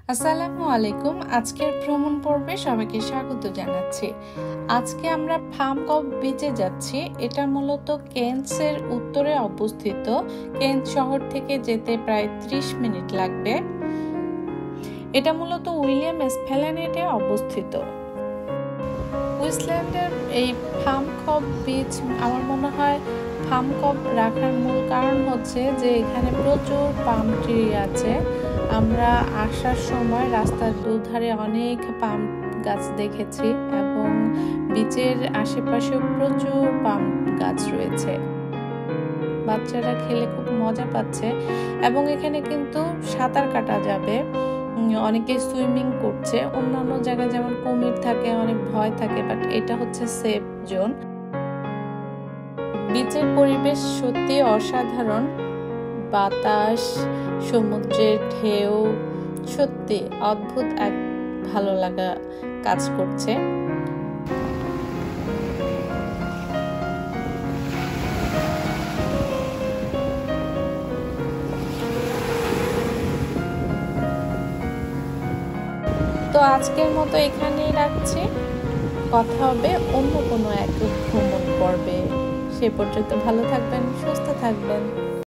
আসসালামু আলাইকুম। আজকের ভ্রমণ পর্বে সবাইকে স্বাগত জানাচ্ছি। আজকে আমরা ফার্ম কব বিচে যাচ্ছি। এটা মূলত কেন্টসের উত্তরে অবস্থিত। কেন্ট শহর থেকে যেতে প্রায় 30 মিনিট লাগবে। এটা মূলত উইলিয়াম এসপ্ল্যানেডে অবস্থিত। কুইন্সল্যান্ডের এই ফার্ম কব বিচ আমার মনে হয় ফার্ম কব রাখার মূল কারণ হচ্ছে যে এখানে প্রচুর পাম ট্রি আছে। আমরা আসার সময় রাস্তার দুধারে অনেক পাম গাছ দেখেছি এবং বিচের আশেপাশেও প্রচুর পাম গাছ রয়েছে। বাচ্চারা খেলে খুব মজা পাচ্ছে এবং এখানে কিন্তু সাঁতার কাটা যাবে। অনেকে সুইমিং করছে। অন্যান্য জায়গায় যেমন কুমির থাকে, অনেক ভয় থাকে, বাট এটা হচ্ছে সেফ জোন। বিচের পরিবেশ সত্যি অসাধারণ। বাতাস, সমুদ্রের ঢেউ, সত্যি অদ্ভুত এক ভালো লাগা কাজ করছে। তো আজকের মতো এখানেই রাখছি। কথা হবে অন্য কোনো এক ভ্রমণ পর্বে। সে পর্যন্ত ভালো থাকবেন, সুস্থ থাকবেন।